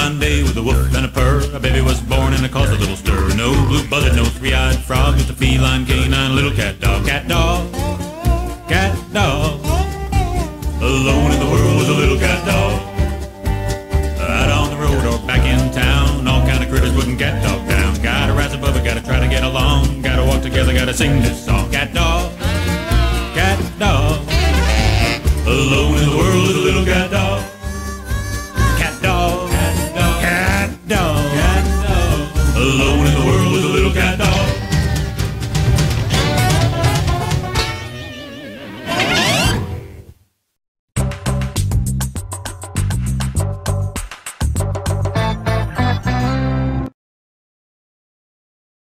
day with a woof and a purr. A baby was born and it caused a little stir. No blue-buzzard, no three-eyed frog, just a feline canine little cat dog. Cat dog, cat dog.